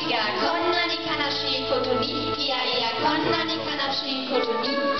がこんなに悲しいことに、いやいやこんなに悲しいことに